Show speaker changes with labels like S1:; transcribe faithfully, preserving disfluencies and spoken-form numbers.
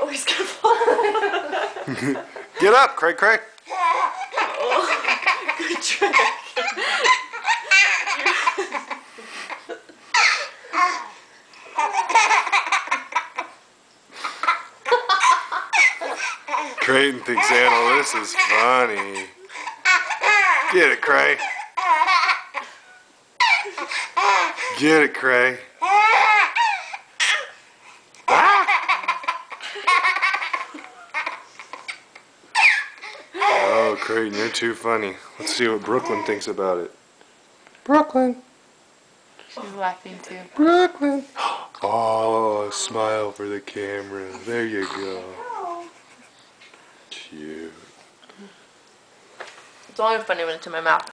S1: Oh, he's gonna fall.
S2: Get up, Cray Cray.
S1: Oh, good trick.
S2: Creighton thinks Annalise is funny. Get it, Cray. Get it, Cray. Oh, Creighton, you're too funny. Let's see what Brooklyn thinks about it. Brooklyn.
S1: She's laughing too.
S2: Brooklyn. Oh, smile for the camera. There you go. Cute.
S1: It's only funny when it's in my mouth.